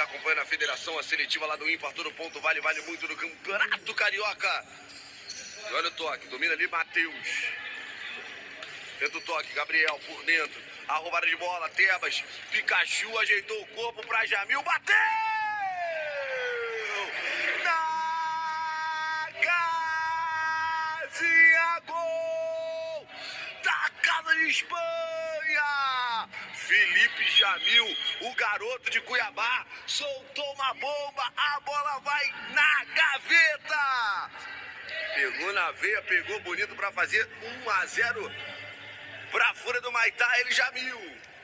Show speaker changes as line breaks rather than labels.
acompanhando a federação, a seletiva lá do ímpar, todo ponto vale muito no Campeonato Carioca. E olha o toque, domina ali Matheus. Tenta o toque, Gabriel por dentro. A roubada de bola, Tebas. Pikachu ajeitou o corpo pra Jamil, bateu! Na casinha, gol da Casa de Espanha! Felipe Jamil, o garoto de Cuiabá, soltou uma bomba, a bola vai na gaveta! Pegou na veia, pegou bonito para fazer 1-0 para fora do Maitá, ele Jamil.